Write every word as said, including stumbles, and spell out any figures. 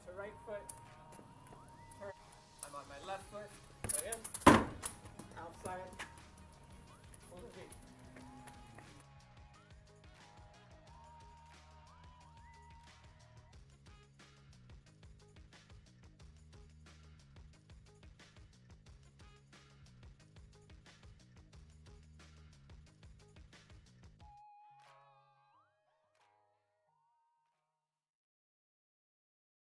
to right foot, turn. I'm on my left foot, again.